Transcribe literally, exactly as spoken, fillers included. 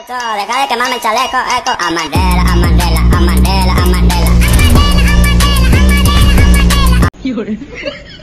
Deja de quemarme el chaleco, eco. Amandela, Amandela, Amandela, Amandela. Amandela, Amandela, Amandela, Amandela.